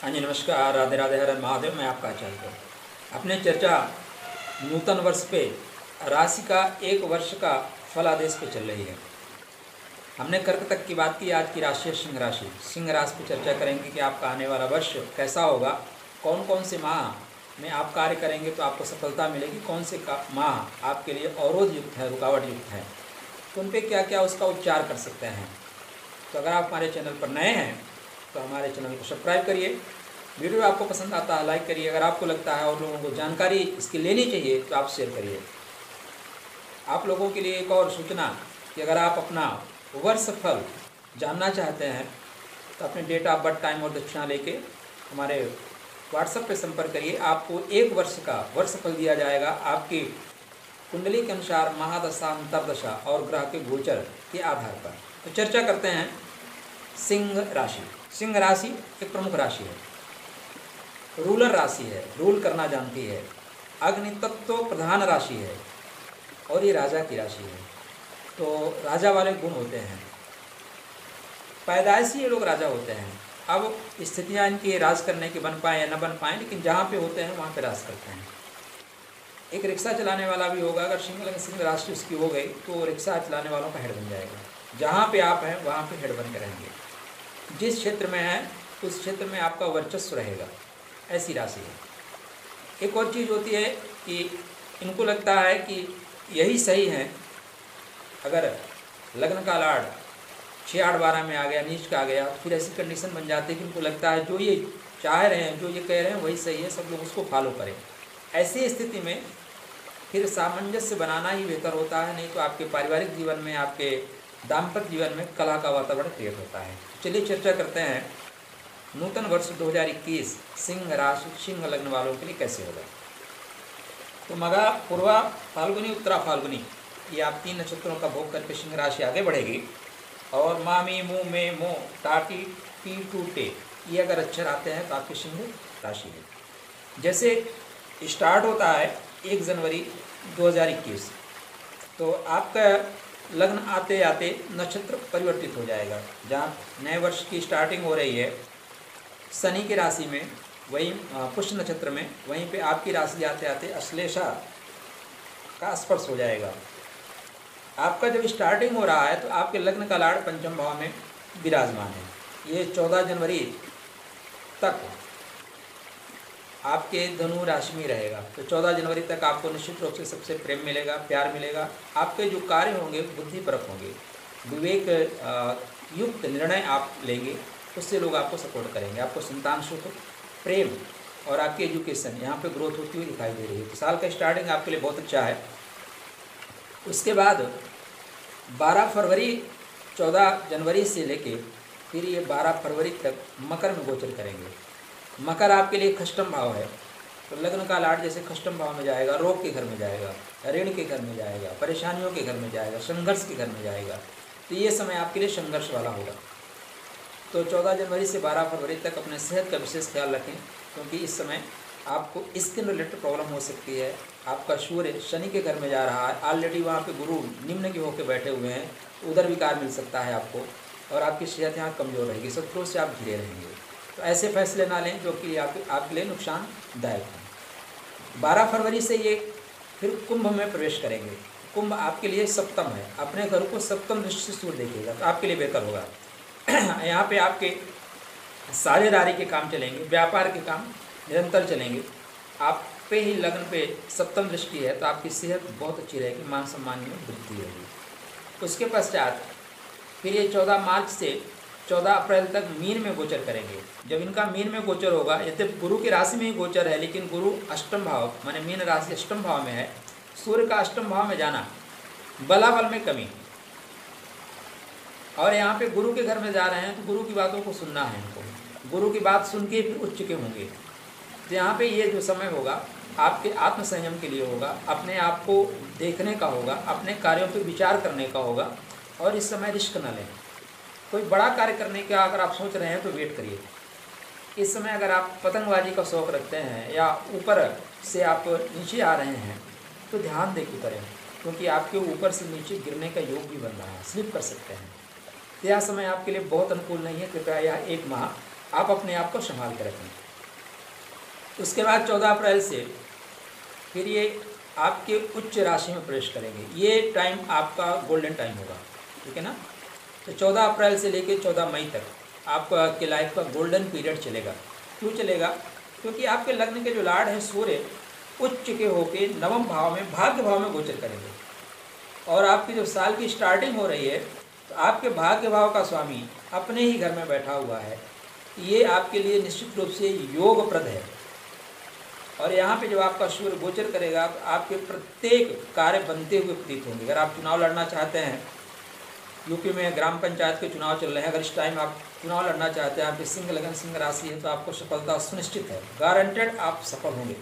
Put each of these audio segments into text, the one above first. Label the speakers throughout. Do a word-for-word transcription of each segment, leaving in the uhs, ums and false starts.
Speaker 1: हाँ जी, नमस्कार, राधे राधे, हर हर महादेव। मैं आपका आचार्य हूँ। अपने चर्चा नूतन वर्ष पे राशि का एक वर्ष का फलादेश पे चल रही है। हमने कर्क तक की बात की। आज की राशि है सिंह राशि। सिंह राशि पे चर्चा करेंगे कि आपका आने वाला वर्ष कैसा होगा, कौन कौन से माह में आप कार्य करेंगे तो आपको सफलता मिलेगी, कौन से माह आपके लिए अवरोध युक्त है, रुकावट युक्त है, तो उन पर क्या क्या उसका उपचार कर सकते हैं। तो अगर आप हमारे चैनल पर नए हैं तो हमारे चैनल को सब्सक्राइब करिए। वीडियो आपको पसंद आता है लाइक करिए। अगर आपको लगता है और लोगों को जानकारी इसकी लेनी चाहिए तो आप शेयर करिए। आप लोगों के लिए एक और सूचना कि अगर आप अपना वर्ष फल जानना चाहते हैं तो अपने डेट ऑफ बर्थ, टाइम और दक्षिणा लेके हमारे व्हाट्सएप पे संपर्क करिए। आपको एक वर्ष का वर्ष फल दिया जाएगा आपकी कुंडली के अनुसार, महादशा, अंतरदशा और ग्रह के गोचर के आधार पर। तो चर्चा करते हैं सिंह राशि। सिंह राशि एक प्रमुख राशि है, रूलर राशि है, रूल करना जानती है, अग्नि तत्व प्रधान राशि है और ये राजा की राशि है। तो राजा वाले गुण होते हैं, पैदाइशी ये लोग राजा होते हैं। अब स्थितियाँ इनकी राज करने की बन पाए या न बन पाए, लेकिन जहाँ पे होते हैं वहाँ पे राज करते हैं। एक रिक्शा चलाने वाला भी होगा, अगर सिंह लग्न सिंह राशि उसकी हो गई तो रिक्शा चलाने वालों का हेड बन जाएगा। जहाँ पे आप हैं वहाँ पे हेड बन के रहेंगे। जिस क्षेत्र में है उस क्षेत्र में आपका वर्चस्व रहेगा, ऐसी राशि है। एक और चीज़ होती है कि इनको लगता है कि यही सही है। अगर लग्न का लाड छः आठ बारह में आ गया, नीच का आ गया, तो फिर ऐसी कंडीशन बन जाती है कि इनको लगता है जो ये चाह रहे हैं, जो ये कह रहे हैं वही सही है, सब लोग उसको फॉलो करें। ऐसी स्थिति में फिर सामंजस्य बनाना ही बेहतर होता है, नहीं तो आपके पारिवारिक जीवन में, आपके दाम्पत्य जीवन में कलह का वातावरण क्रिएट होता है। चलिए चर्चा करते हैं नूतन वर्ष दो हज़ार इक्कीस सिंह राशि, सिंह लग्न वालों के लिए कैसे होगा। तो मगा, पूर्वा फाल्गुनी, उत्तरा फाल्गुनी, ये आप तीन नक्षत्रों का भोग करके सिंह राशि आगे बढ़ेगी। और मामी, मुँह में, मोह, टाटी, टी, टूटे, ये अगर अक्षर आते हैं तो आपकी सिंह राशि है। जैसे स्टार्ट होता है एक जनवरी दो हज़ार इक्कीस, तो आपका लग्न आते आते नक्षत्र परिवर्तित हो जाएगा। जहाँ नए वर्ष की स्टार्टिंग हो रही है शनि की राशि में, वहीं पुष्य नक्षत्र में, वहीं पे आपकी राशि आते आते अश्लेषा का स्पर्श हो जाएगा। आपका जब स्टार्टिंग हो रहा है तो आपके लग्न का लाड़ पंचम भाव में विराजमान है। ये चौदह जनवरी तक आपके धनु राशि में रहेगा। तो चौदह जनवरी तक आपको निश्चित रूप से सबसे प्रेम मिलेगा, प्यार मिलेगा। आपके जो कार्य होंगे बुद्धिपरक होंगे, विवेक युक्त निर्णय आप लेंगे, उससे लोग आपको सपोर्ट करेंगे। आपको संतान सुख, प्रेम और आपकी एजुकेशन यहाँ पे ग्रोथ होती हुई दिखाई दे रही है। तो साल का स्टार्टिंग आपके लिए बहुत अच्छा है। उसके बाद बारह फरवरी, चौदह जनवरी से लेके फिर ये बारह फरवरी तक मकर में गोचर करेंगे। मकर आपके लिए खष्टम भाव है, तो लग्न का लाड जैसे खष्टम भाव में जाएगा, रोग के घर में जाएगा, ऋण के घर में जाएगा, परेशानियों के घर में जाएगा, संघर्ष के घर में जाएगा। तो ये समय आपके लिए संघर्ष वाला होगा। तो चौदह जनवरी से बारह फरवरी तक अपने सेहत का विशेष ख्याल रखें, क्योंकि इस समय आपको स्किन रिलेटेड प्रॉब्लम हो सकती है। आपका सूर्य शनि के घर में जा रहा है, ऑलरेडी वहाँ पे गुरु निम्न की होकर बैठे हुए हैं, उधर विकार मिल सकता है आपको, और आपकी सेहत यहाँ कमज़ोर रहेगी, शत्रुओं से आप घिरे रहेंगे। तो ऐसे फैसले ना लें जो कि आप, आपके लिए नुकसानदायक हैं। बारह फरवरी से ये फिर कुंभ में प्रवेश करेंगे। कुंभ आपके लिए सप्तम है, अपने घर को सप्तम दृष्टि से सूर्य देखिएगा, तो आपके लिए बेहतर होगा। यहाँ पे आपके साझेदारी के काम चलेंगे, व्यापार के काम निरंतर चलेंगे। आप पे ही लग्न पे सप्तम दृष्टि है, तो आपकी सेहत बहुत अच्छी रहेगी, मान सम्मान में वृद्धि होगी। उसके पश्चात फिर ये चौदह मार्च से चौदह अप्रैल तक मीन में गोचर करेंगे। जब इनका मीन में गोचर होगा, यदि गुरु की राशि में ही गोचर है, लेकिन गुरु अष्टम भाव माने मीन राशि अष्टम भाव में है, सूर्य का अष्टम भाव में जाना, बलाबल में कमी, और यहाँ पे गुरु के घर में जा रहे हैं तो गुरु की बातों को सुनना है इनको, गुरु की बात सुन के फिर उच्च के होंगे। तो यहाँ पे ये जो समय होगा आपके आत्मसंयम के लिए होगा, अपने आप को देखने का होगा, अपने कार्यों पे विचार करने का होगा, और इस समय रिस्क न लें। कोई बड़ा कार्य करने का अगर आप सोच रहे हैं तो वेट करिए। इस समय अगर आप पतंगबाजी का शौक़ रखते हैं या ऊपर से आप नीचे आ रहे हैं तो ध्यान दे के करें, क्योंकि आपके ऊपर से नीचे गिरने का योग भी बन रहा है, स्लिप कर सकते हैं। यह समय आपके लिए बहुत अनुकूल नहीं है। कृपया यह एक माह आप अपने आप को संभाल के रखें। उसके बाद चौदह अप्रैल से फिर ये आपके उच्च राशि में प्रवेश करेंगे। ये टाइम आपका गोल्डन टाइम होगा, ठीक है ना। तो चौदह अप्रैल से लेकर चौदह मई तक आपके लाइफ का गोल्डन पीरियड चलेगा। क्यों चलेगा? क्योंकि आपके लग्न के जो लार्ड हैं सूर्य उच्च के होके नवम भाव में, भाग्य भाव में गोचर करेंगे। और आपकी जो साल की स्टार्टिंग हो रही है तो आपके भाग्य भाव का स्वामी अपने ही घर में बैठा हुआ है। ये आपके लिए निश्चित रूप से योगप्रद है। और यहाँ पे जब आपका सूर्य गोचर करेगा तो आपके प्रत्येक कार्य बनते हुए प्रतीत होंगे। अगर आप चुनाव लड़ना चाहते हैं, यूपी में ग्राम पंचायत के चुनाव चल रहे हैं, अगर इस टाइम आप चुनाव लड़ना चाहते हैं, आपकी सिंह लगन सिंह राशि है, तो आपको सफलता सुनिश्चित है, गारंटेड आप सफल होंगे।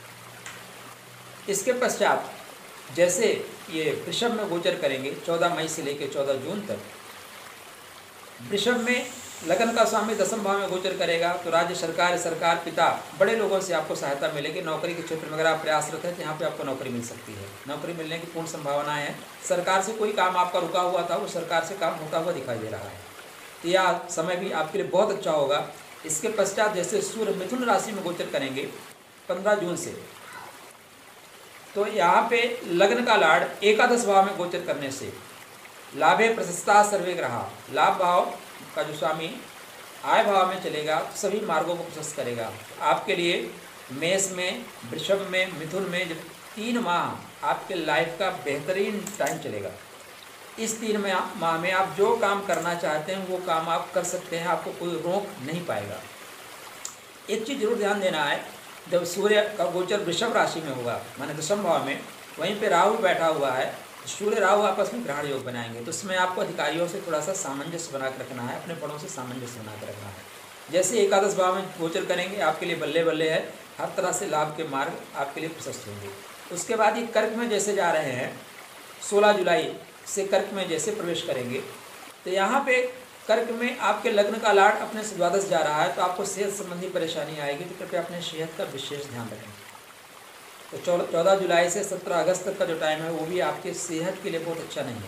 Speaker 1: इसके पश्चात जैसे ये वृषभ में गोचर करेंगे चौदह मई से लेकर चौदह जून तक, वृषभ में लगन का स्वामी दसम भाव में गोचर करेगा तो राज्य सरकार, सरकार पिता, बड़े लोगों से आपको सहायता मिलेगी। नौकरी के क्षेत्र में अगर आप प्रयासरत हैं तो यहाँ पे आपको नौकरी मिल सकती है। नौकरी मिलने की पूर्ण संभावनाएं हैं। सरकार से कोई काम आपका रुका हुआ था, वो सरकार से काम होता हुआ दिखाई दे रहा है। तो यह समय भी आपके लिए बहुत अच्छा होगा। इसके पश्चात जैसे सूर्य मिथुन राशि में गोचर करेंगे पंद्रह जून से, तो यहाँ पे लग्न का लार्ड एकादश भाव में गोचर करने से लाभे प्रशस्ता सर्वे ग्रहा, लाभ भाव का जो स्वामी आय भाव में चलेगा तो सभी मार्गों को प्रशस्त करेगा। आपके लिए मेष में, वृषभ में, मिथुन में जब तीन माह आपके लाइफ का बेहतरीन टाइम चलेगा। इस तीन माह में आप जो काम करना चाहते हैं वो काम आप कर सकते हैं, आपको कोई रोक नहीं पाएगा। एक चीज़ जरूर ध्यान देना है, जब सूर्य का गोचर वृषभ राशि में होगा, माने दशम भाव में, वहीं पे राहु बैठा हुआ है, सूर्य राहु आपस में ग्रहण योग बनाएंगे। तो उसमें आपको अधिकारियों से थोड़ा सा सामंजस्य बना के रखना है, अपने बड़ों से सामंजस्य बना के रखना है। जैसे एकादश भाव में गोचर करेंगे आपके लिए बल्ले बल्ले है, हर तरह से लाभ के मार्ग आपके लिए प्रशस्त होंगे। उसके बाद ये कर्क में जैसे जा रहे हैं, सोलह जुलाई से कर्क में जैसे प्रवेश करेंगे, तो यहाँ पे कर्क में आपके लग्न का लार्ड अपने से द्वादश जा रहा है, तो आपको सेहत संबंधी परेशानी आएगी, तो कृपया अपने सेहत का विशेष ध्यान रखें। तो चौदह जुलाई से सत्रह अगस्त तक का जो टाइम है वो भी आपके सेहत के लिए बहुत अच्छा नहीं है।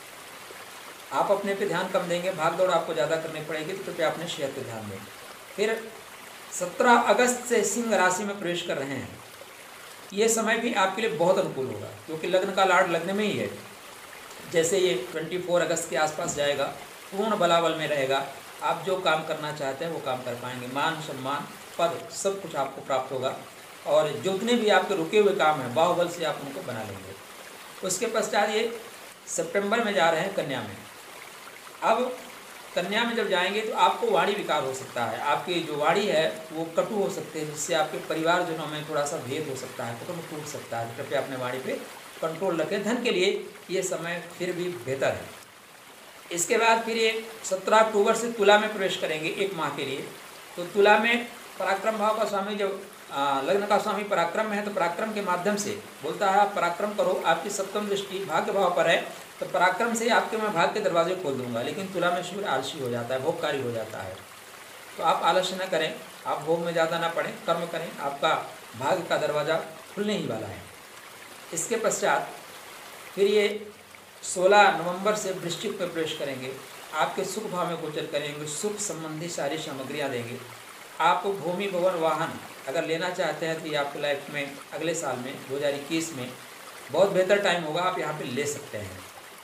Speaker 1: आप अपने पे ध्यान कम देंगे, भाग दौड़ आपको ज़्यादा करनी पड़ेगी, तो कृपया अपने सेहत पे ध्यान दें। फिर सत्रह अगस्त से सिंह राशि में प्रवेश कर रहे हैं, ये समय भी आपके लिए बहुत अनुकूल होगा क्योंकि लग्न का लार्ड लग्न में ही है। जैसे ये चौबीस अगस्त के आसपास जाएगा, पूर्ण बलाबल में रहेगा, आप जो काम करना चाहते हैं वो काम कर पाएंगे। मान सम्मान पद सब कुछ आपको प्राप्त होगा और जितने भी आपके रुके हुए काम हैं बाहुबल से आप उनको बना लेंगे। उसके पश्चात ये सितंबर में जा रहे हैं कन्या में। अब कन्या में जब जाएंगे तो आपको वाणी विकार हो सकता है, आपकी जो वाणी है वो कटु हो सकते हैं, जिससे आपके परिवारजनों में थोड़ा सा भेद हो सकता है, कुटुंब टूट सकता है। कृपया अपने वाणी पे कंट्रोल रखें। धन के लिए ये समय फिर भी बेहतर है। इसके बाद फिर ये सत्रह अक्टूबर से तुला में प्रवेश करेंगे एक माह के लिए। तो तुला में पराक्रम भाव का स्वामी जब लग्न का स्वामी पराक्रम में है तो पराक्रम के माध्यम से बोलता है आप पराक्रम करो, आपकी सप्तम दृष्टि भाग्य भाव पर है तो पराक्रम से आपके मैं भाग्य के दरवाजे खोल दूंगा। लेकिन तुला में सूर्य आलसी हो जाता है, भोगकारी हो जाता है, तो आप आलस्य न करें, आप भोग में ज़्यादा ना पड़ें, कर्म करें, आपका भाग्य का दरवाज़ा खुलने ही वाला है। इसके पश्चात फिर ये सोलह नवंबर से वृश्चिक में प्रवेश करेंगे, आपके सुख भाव में गोचर करेंगे, सुख संबंधी सारी सामग्रियाँ देंगे। आप भूमि भवन वाहन अगर लेना चाहते हैं तो ये आपकी लाइफ में अगले साल में दो हज़ार इक्कीस में बहुत बेहतर टाइम होगा, आप यहाँ पे ले सकते हैं।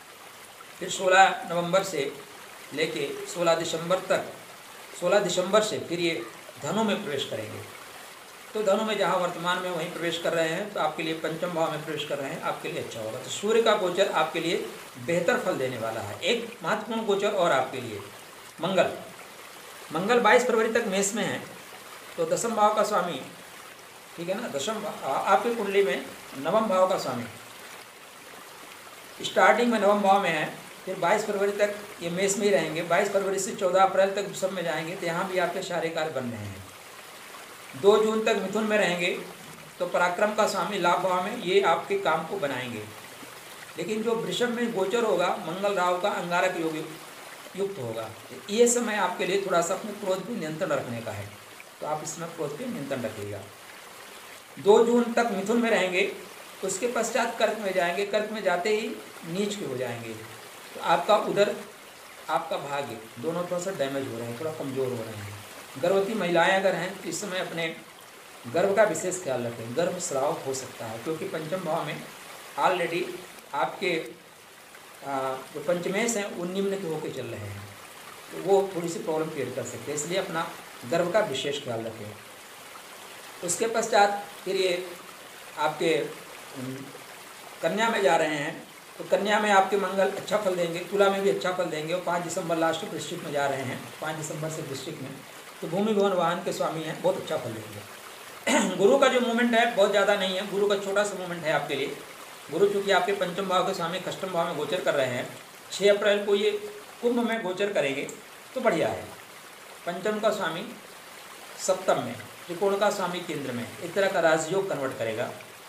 Speaker 1: फिर सोलह नवंबर से लेके सोलह दिसंबर तक, सोलह दिसंबर से फिर ये धनु में प्रवेश करेंगे। तो धनु में जहाँ वर्तमान में वहीं प्रवेश कर रहे हैं तो आपके लिए पंचम भाव में प्रवेश कर रहे हैं, आपके लिए अच्छा होगा। तो सूर्य का गोचर आपके लिए बेहतर फल देने वाला है। एक महत्वपूर्ण गोचर और आपके लिए मंगल, मंगल बाईस फरवरी तक मेष में है, तो दसम भाव का स्वामी, ठीक है ना, दसम आपकी कुंडली में नवम भाव का स्वामी स्टार्टिंग में नवम भाव में है, फिर बाईस फरवरी तक ये मेष में ही रहेंगे। बाईस फरवरी से चौदह अप्रैल तक वृषभ में जाएंगे, तो यहाँ भी आपके सारे कार्य बन रहे हैं। दो जून तक मिथुन में रहेंगे, तो पराक्रम का स्वामी लाभ भाव में ये आपके काम को बनाएंगे। लेकिन जो वृषभ में गोचर होगा मंगल राहु का अंगारक योग युक्त होगा, तो ये समय आपके लिए थोड़ा सा अपने क्रोध पर नियंत्रण रखने का है, तो आप इसमें क्रोध पे नियंत्रण रखिएगा। दो जून तक मिथुन में रहेंगे, उसके पश्चात कर्क में जाएंगे, कर्क में जाते ही नीच के हो जाएंगे, तो आपका उधर आपका भाग्य दोनों थोड़ा सा डैमेज हो रहे हैं, थोड़ा कमज़ोर हो रहे हैं। गर्भवती महिलाएं अगर हैं तो इस समय अपने गर्भ का विशेष ख्याल रखें, गर्भ स्राव हो सकता है क्योंकि पंचम भाव में ऑलरेडी आपके जो पंचमेश हैं वो निम्न के होकर चल रहे हैं, तो वो थोड़ी सी प्रॉब्लम क्रिएट कर सकते हैं, इसलिए अपना गर्भ का विशेष ख्याल रखें। उसके पश्चात फिर ये आपके कन्या में जा रहे हैं, तो कन्या में आपके मंगल अच्छा फल देंगे, तुला में भी अच्छा फल देंगे, और पाँच दिसंबर लास्ट वृश्चिक में जा रहे हैं, पाँच दिसंबर से वृश्चिक में, तो भूमि भवन वाहन के स्वामी हैं, बहुत अच्छा फल देंगे। गुरु का जो मूवमेंट है बहुत ज़्यादा नहीं है, गुरु का छोटा सा मूवमेंट है आपके लिए। गुरु चूँकि आपके पंचम भाव के स्वामी अष्टम भाव में गोचर कर रहे हैं, छः अप्रैल को ये कुंभ में गोचर करेंगे तो बढ़िया है। पंचम का स्वामी सप्तम में, त्रिकोण का स्वामी केंद्र में, एक तरह का राजयोग कन्वर्ट करेगा।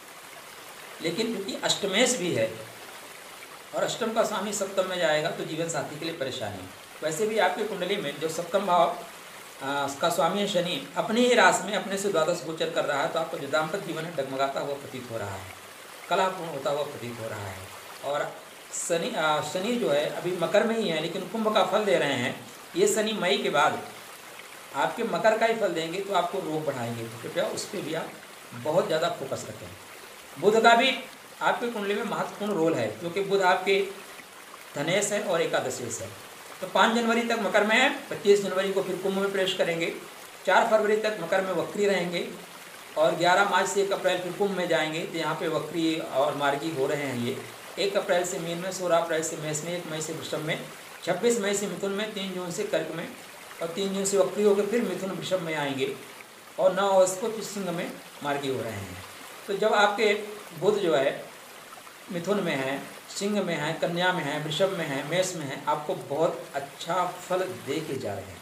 Speaker 1: लेकिन क्योंकि अष्टमेश भी है और अष्टम का स्वामी सप्तम में जाएगा तो जीवन साथी के लिए परेशानी। वैसे भी आपकी कुंडली में जो सप्तम भाव का स्वामी है शनि, अपनी ही राशि में अपने से द्वादश गोचर कर रहा है, तो आपका जो दाम्पत्य जीवन है डगमगाता हुआ प्रतीत हो रहा है, कलापूर्ण होता हुआ प्रतीत हो रहा है। और शनि शनि जो है अभी मकर में ही है लेकिन कुंभ का फल दे रहे हैं। ये शनि मई के बाद आपके मकर का ही फल देंगे तो आपको रोग बढ़ाएंगे, तो कृपया उस पर भी आप बहुत ज़्यादा फोकस रखें। बुध का भी आपके कुंडली में महत्वपूर्ण रोल है क्योंकि बुध आपके धनेश है और एकादशेश है। तो पाँच जनवरी तक मकर में है, पच्चीस जनवरी को फिर कुंभ में प्रवेश करेंगे, चार फरवरी तक मकर में वक्री रहेंगे और ग्यारह मार्च से एक अप्रैल फिर कुंभ में जाएंगे। तो यहाँ पे वक्री और मार्गी हो रहे हैं ये, एक अप्रैल से मीन में, सोलह अप्रैल से मेष में, एक मई से वृषभ में, छब्बीस मई से मिथुन में, तीन जून से कर्क में और तीन जून से वक्री होकर फिर मिथुन वृषभ में आएंगे और नौ अगस्त को फिर सिंह में मार्गी हो रहे हैं। तो जब आपके बुध जो है मिथुन में है, सिंह में है, कन्या में है, वृषभ में है, मेष में है, आपको बहुत अच्छा फल दे के जा रहे हैं।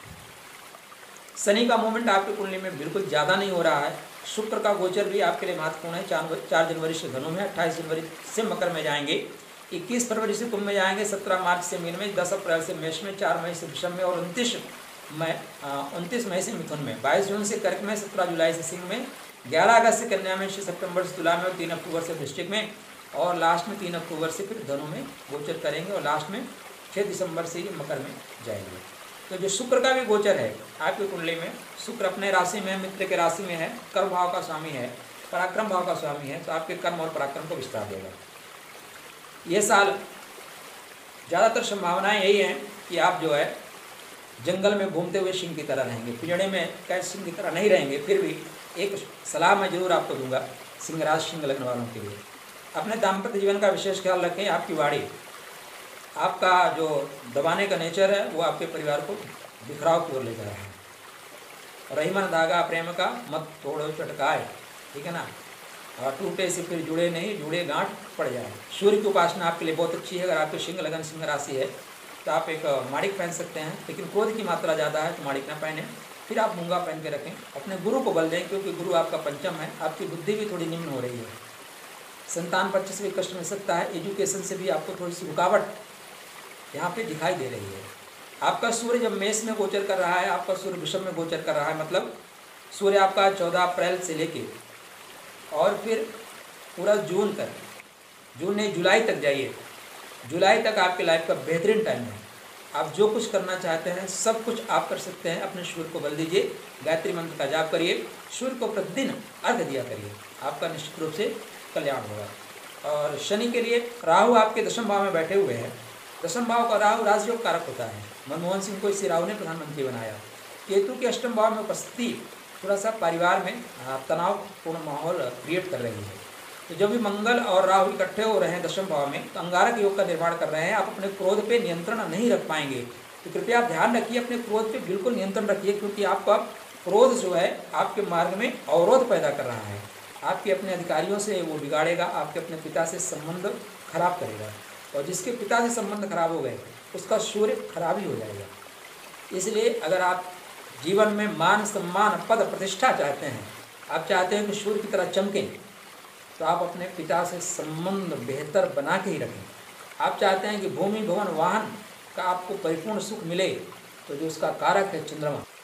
Speaker 1: शनि का मूवमेंट आपकी कुंडली में बिल्कुल ज़्यादा नहीं हो रहा है। शुक्र का गोचर भी आपके लिए महत्वपूर्ण है, चार चार जनवरी से धनु में, अट्ठाईस जनवरी से मकर में जाएंगे, इक्कीस फरवरी से कुंभ में जाएंगे, सत्रह मार्च से मीन में, दस अप्रैल से मेष में, चार मई से वृषभ में और उनतीस मई उनतीस मई से मिथुन में, बाईस जून से कर्क में, सत्रह जुलाई से सिंह में, ग्यारह अगस्त से कन्या में, छः सितंबर से तुला में और तीन अक्टूबर से वृश्चिक में और लास्ट में तीन अक्टूबर से फिर धनु में गोचर करेंगे और लास्ट में छः दिसंबर से ये मकर में जाएंगे। तो जो शुक्र का भी गोचर है आपकी कुंडली में, शुक्र अपने राशि में है, मित्र के राशि में है, कर्म भाव का स्वामी है, पराक्रम भाव का स्वामी है, तो आपके कर्म और पराक्रम को विस्तार देगा। ये साल ज़्यादातर संभावनाएं यही हैं कि आप जो है जंगल में घूमते हुए सिंह की तरह रहेंगे, पिंजड़े में कैसे सिंह की तरह नहीं रहेंगे। फिर भी एक सलाह मैं जरूर आपको दूंगा सिंह राशि सिंह लगने वालों के लिए, अपने दाम्पत्य जीवन का विशेष ख्याल रखें। आपकी वाणी, आपका जो दबाने का नेचर है वो आपके परिवार को बिखराव की ओर ले जा रहा है। रही मन धागा प्रेम का मत तोड़ो चटकाए, ठीक है ना, और टूटे से फिर जुड़े नहीं, जुड़े गांठ पड़ जाए। सूर्य की उपासना आपके लिए बहुत अच्छी है। अगर आपके सिंह लगन सिंह राशि है तो आप एक माणिक पहन सकते हैं, लेकिन क्रोध की मात्रा ज़्यादा है तो माणिक ना पहने, फिर आप मूंगा पहन के रखें। अपने गुरु को बल दें क्योंकि गुरु आपका पंचम है, आपकी बुद्धि भी थोड़ी निम्न हो रही है, संतान पक्ष से भी कष्ट मिल सकता है, एजुकेशन से भी आपको थोड़ी सी रुकावट यहाँ पे दिखाई दे रही है। आपका सूर्य जब मेष में गोचर कर रहा है, आपका सूर्य वृषभ में गोचर कर रहा है, मतलब सूर्य आपका चौदह अप्रैल से लेके और फिर पूरा जून तक, जून नहीं जुलाई तक जाइए, जुलाई तक आपके लाइफ का बेहतरीन टाइम है। आप जो कुछ करना चाहते हैं सब कुछ आप कर सकते हैं। अपने सूर्य को बल दीजिए, गायत्री मंत्र का जाप करिए, सूर्य को प्रतिदिन अर्घ दिया करिए, आपका निश्चित रूप से कल्याण होगा। और शनि के लिए राहु आपके दशम भाव में बैठे हुए हैं। दशम भाव का राहु राजयोग कारक होता है। मनमोहन सिंह को इसी राहु ने प्रधानमंत्री बनाया। केतु के अष्टम भाव में उपस्थिति थोड़ा सा परिवार में तनावपूर्ण माहौल क्रिएट कर रही है। तो जब भी मंगल और राहु इकट्ठे हो रहे हैं दशम भाव में, तो अंगारक योग का निर्माण कर रहे हैं। आप अपने क्रोध पे नियंत्रण नहीं रख पाएंगे, तो कृपया आप ध्यान रखिए, अपने क्रोध पे बिल्कुल नियंत्रण रखिए, क्योंकि आपका क्रोध जो है आपके मार्ग में अवरोध पैदा कर रहा है। आपके अपने अधिकारियों से वो बिगाड़ेगा, आपके अपने पिता से संबंध खराब करेगा, और जिसके पिता से संबंध खराब हो गए उसका सूर्य खराब ही हो जाएगा। इसलिए अगर आप जीवन में मान सम्मान पद प्रतिष्ठा चाहते हैं, आप चाहते हैं कि सूर्य की तरह चमकें, तो आप अपने पिता से संबंध बेहतर बना के ही रखें। आप चाहते हैं कि भूमि भवन वाहन का आपको परिपूर्ण सुख मिले, तो जो उसका कारक है चंद्रमा,